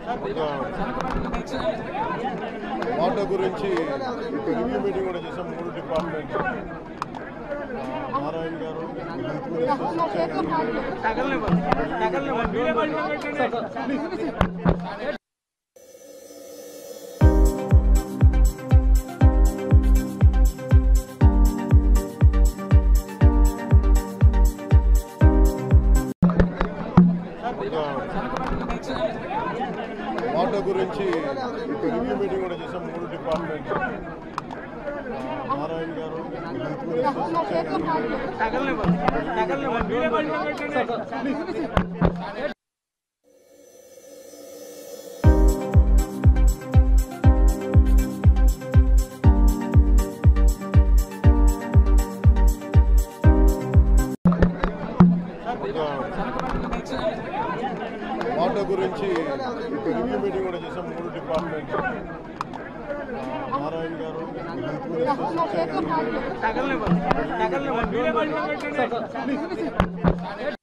Water గురించి review meeting కూడా చేసాం. 3 డిపార్ట్మెంట్ నారాయణ గారు, హెల్త్ మినిస్టర్ వాటర్ గురించి రివ్యూ మీటింగ్ కూడా చేసాం. 3 డిపార్ట్మెంట్ నారాయణ గారు, హెల్త్ మినిస్టర్ వాటర్ గురించి రివ్యూ మీటింగ్ కూడా చేసాం. 3 డిపార్ట్మెంట్ నారాయణ గారు, హెల్త్ మినిస్టర్